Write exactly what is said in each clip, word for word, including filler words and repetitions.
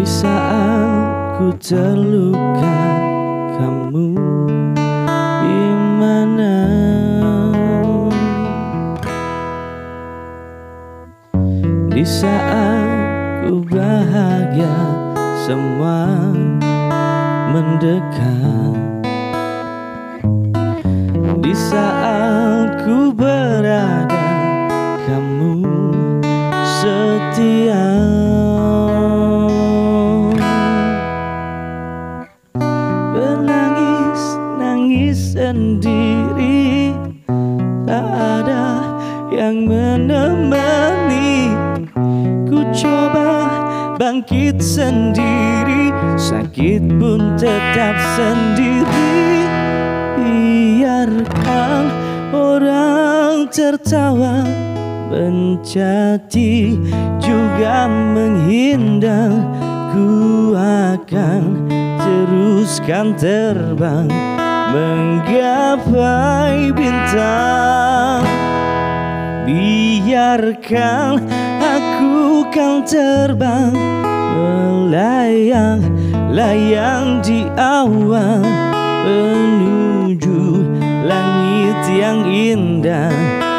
Di saat ku terluka, kamu di mana? Di saat ku bahagia, semua mendekat. Di saat ku berada, kamu setia. Menangis, nangis sendiri, tak ada yang menemani. Ku coba bangkit sendiri, sakit pun tetap sendiri. Biarkan orang tertawa, mencaci juga menghindar. Ku akan teruskan terbang, menggapai bintang. Biarkan aku kan terbang, melayang-layang di awan, menuju langit yang indah,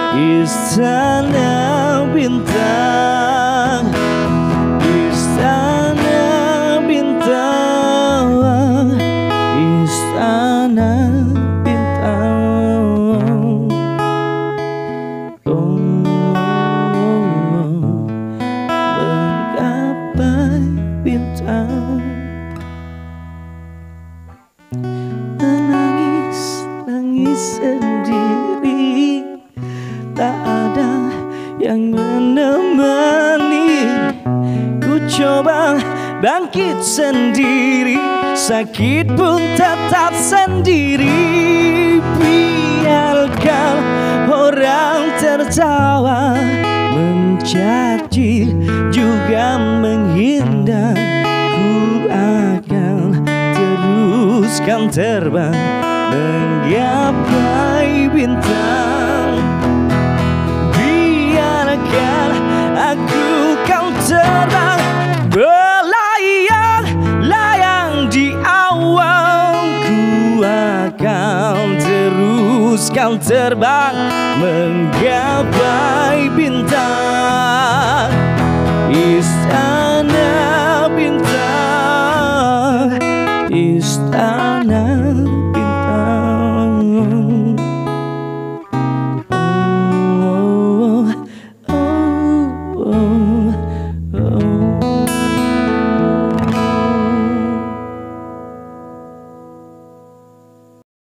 istana bintang, istana bintang, istana bintang. Oh, menggapai bintang. Menangis, nangis sendiri, tak ada yang menemani. Ku coba bangkit sendiri, sakit pun tetap sendiri. Biarkan orang tertawa, mencaci juga menghindar. Ku akan teruskan terbang, menggapai bintang. Biarkan aku kau terbang, melayang-layang di awan. Ku akan teruskan terbang, menggapai bintang. Istana bintang, istana